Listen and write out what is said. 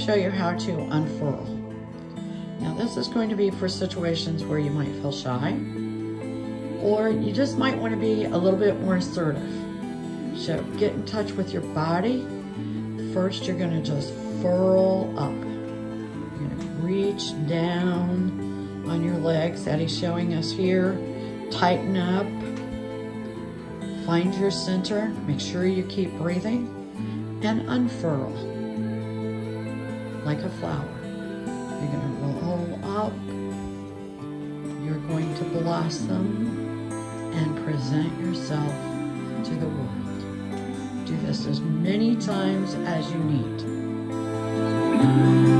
show you how to unfurl. Now this is going to be for situations where you might feel shy, or you just might want to be a little bit more assertive. So get in touch with your body. First, you're going to just furl up. You're going to reach down on your legs that he's showing us here. Tighten up. Find your center. Make sure you keep breathing. And unfurl like a flower. You're going to roll up. You're going to blossom and present yourself to the world. Do this as many times as you need.